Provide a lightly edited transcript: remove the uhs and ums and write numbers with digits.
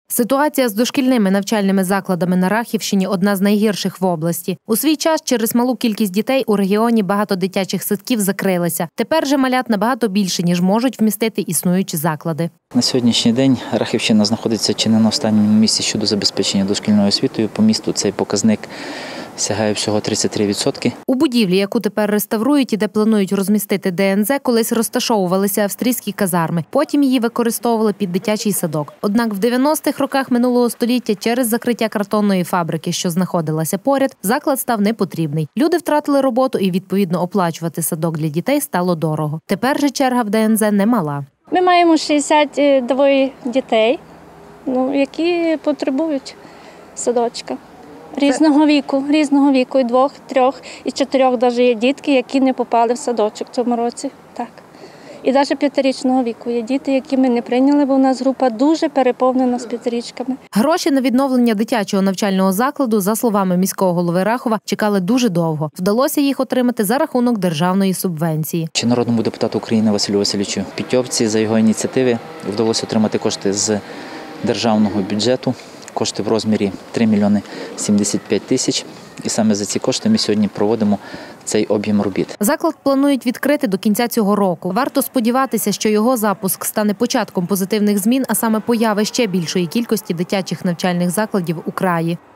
Ситуація з дошкільними навчальними закладами на Рахівщині – одна з найгірших в області. У свій час через малу кількість дітей у регіоні багато дитячих садків закрилися. Тепер же малят набагато більше, ніж можуть вмістити існуючі заклади. На сьогоднішній день Рахівщина знаходиться чи не на останньому місці щодо забезпечення дошкільною освітою. По місту цей показник сягає всього 33%. У будівлі, яку тепер реставрують і де планують розмістити ДНЗ, колись розташовувалися австрійські казарми. Потім її використовували під дитячий садок. Однак в 90-х роках минулого століття через закриття картонної фабрики, що знаходилася поряд, заклад став непотрібний. Люди втратили роботу і, відповідно, оплачувати садок для дітей стало дорого. Тепер же черга в ДНЗ немала. Ми маємо 62 дітей, які потребують садочка. Різного віку, і 2, 3, і 4 навіть є дітки, які не попали в садочок в цьому році. Так. І навіть 5-річного віку є діти, які ми не прийняли, бо у нас група дуже переповнена з 5-річками. Гроші на відновлення дитячого навчального закладу, за словами міського голови Рахова, чекали дуже довго. Вдалося їх отримати за рахунок державної субвенції. Чи народному депутату України Василю Васильовичу Пітьовці за його ініціативи вдалося отримати кошти з державного бюджету. Кошти в розмірі 3 мільйони 75 тисяч. І саме за ці кошти ми сьогодні проводимо цей об'єм робіт. Заклад планують відкрити до кінця цього року. Варто сподіватися, що його запуск стане початком позитивних змін, а саме появи ще більшої кількості дитячих навчальних закладів у краї.